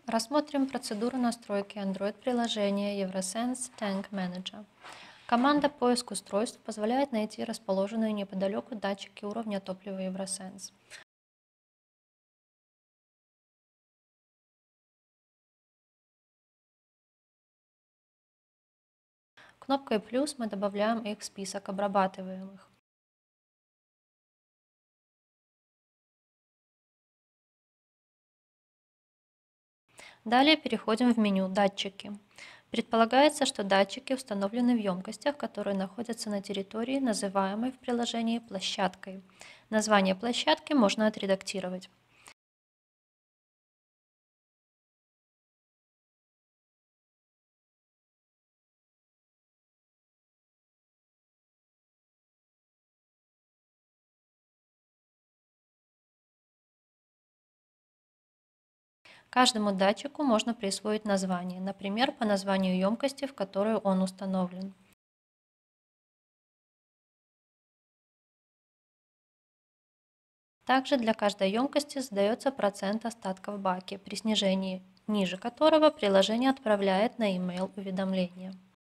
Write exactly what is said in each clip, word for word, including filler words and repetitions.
Рассмотрим процедуру настройки Android-приложения Evrosense Tank Manager. Команда «Поиск устройств» позволяет найти расположенные неподалеку датчики уровня топлива Evrosense. Кнопкой «плюс» мы добавляем их в список обрабатываемых. Далее переходим в меню «Датчики». Предполагается, что датчики установлены в емкостях, которые находятся на территории, называемой в приложении площадкой. Название площадки можно отредактировать. Каждому датчику можно присвоить название, например, по названию емкости, в которую он установлен. Также для каждой емкости задается процент остатка в баке, при снижении ниже которого приложение отправляет на e-mail уведомление.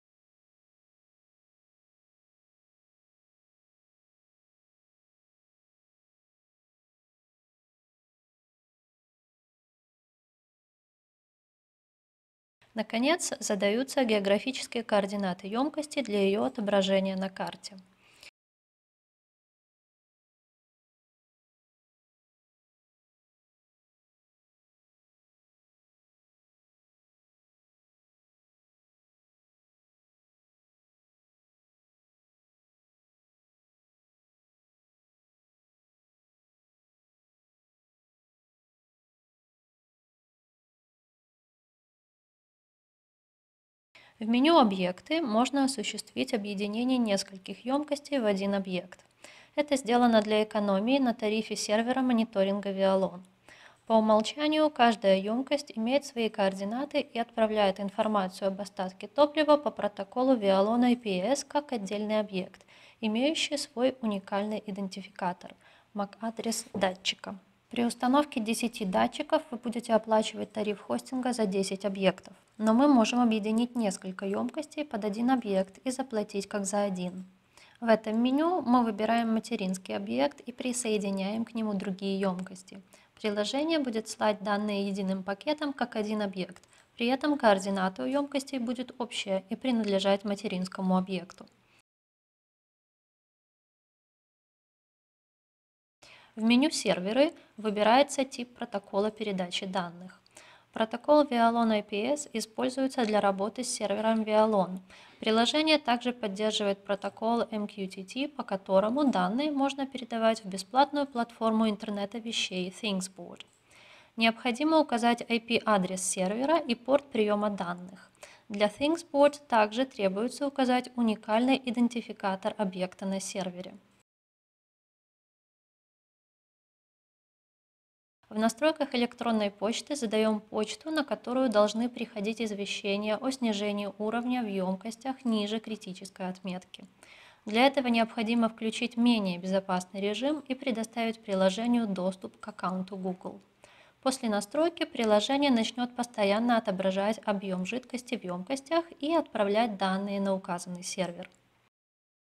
Наконец, задаются географические координаты емкости для ее отображения на карте. В меню «Объекты» можно осуществить объединение нескольких емкостей в один объект. Это сделано для экономии на тарифе сервера мониторинга Vialon. По умолчанию каждая емкость имеет свои координаты и отправляет информацию об остатке топлива по протоколу Vialon ай пи эс как отдельный объект, имеющий свой уникальный идентификатор – эм эй си-адрес датчика. При установке десяти датчиков вы будете оплачивать тариф хостинга за десять объектов, но мы можем объединить несколько емкостей под один объект и заплатить как за один. В этом меню мы выбираем материнский объект и присоединяем к нему другие емкости. Приложение будет слать данные единым пакетом как один объект, при этом координата у емкостей будет общая и принадлежать материнскому объекту. В меню «Серверы» выбирается тип протокола передачи данных. Протокол Vialon ай пи эс используется для работы с сервером Vialon. Приложение также поддерживает протокол эм кью ти ти, по которому данные можно передавать в бесплатную платформу интернета вещей ThingsBoard. Необходимо указать ай пи-адрес сервера и порт приема данных. Для ThingsBoard также требуется указать уникальный идентификатор объекта на сервере. В настройках электронной почты задаем почту, на которую должны приходить извещения о снижении уровня в емкостях ниже критической отметки. Для этого необходимо включить менее безопасный режим и предоставить приложению доступ к аккаунту Google. После настройки приложение начнет постоянно отображать объем жидкости в емкостях и отправлять данные на указанный сервер.